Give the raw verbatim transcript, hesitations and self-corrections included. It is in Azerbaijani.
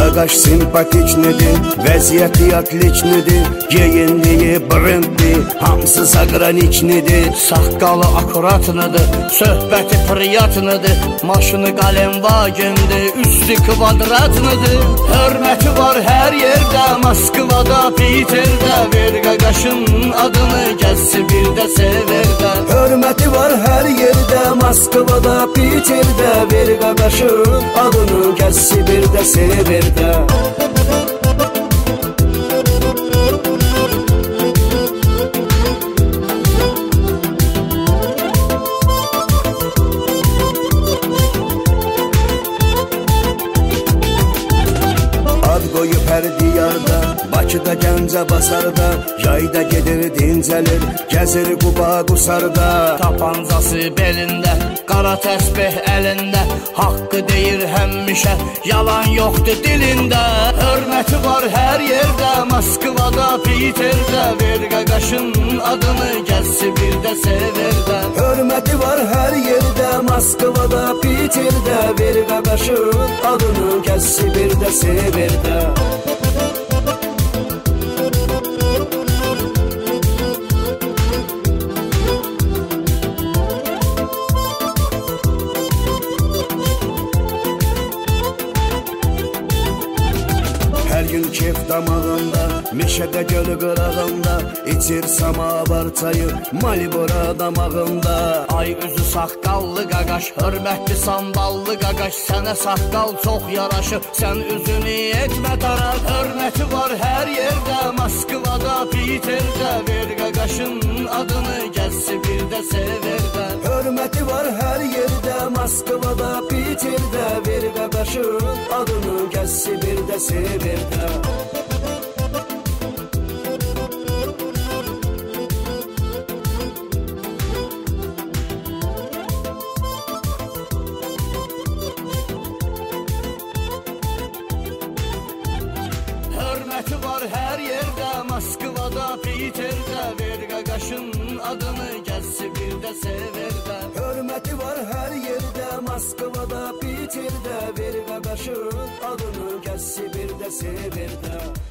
qaqaş simpatiknidir, vəziyyəti atliçnidir, geyinliyi brenddir, hamısı zagraniçnidir. Saqqalı akuratnidir, söhbəti priyatnidir, maşını qalem vagendir, üstü kvadratnidir. Hörməti var hər yerdə, Moskvada, Piterdə, ver qaqaşın adını gəlsi bir də severdə. Hörməti var hər yerdə, Moskvada, Piterdə, ver qaqaşın adını gəlsi bir də severdə. Ad qoyub hər diyarda, Bakıda, Gəncə, Basarda, yayda gedir, dincəlir, gəzir Quba, Qusarda. Tapancası belində, qara təsbih əlində, haqqı deyir həmişə, yalan yoxdur dilində. Hörməti var hər yerdə, Moskvada, Piterdə, ver qaqaşın adını gəlsi bir də severdə. Hörməti var hər yerdə, Moskvada, Piterdə, ver qaqaşın adını gəlsi bir də severdə. Hər gün kef damağında, meşədə gölü qırağında, içir samavar çayı, Malibora damağında. Ay üzü saqqallı qaqaş, hörmətli samballı qaqaş, sənə saqqal çox yaraşır, sən üzünü etmə dara. Hörməti var hər yerdə, Moskvada, Piterdə, ver qaqaşın adını gəlsi bir də severdə. Hörməti var hər yerdə, Moskvada, Piterdə, ver qaqaşın adını gəlsi bir də severdə. Hörməti var hər yerdə, Moskvada, Piterdə, ver qaqaşın adını gəlsi bir də severdə. Hörməti var hər yerdə, Moskvada, Piterdə, ver qaqaşın adını gəlsi bir də severdə.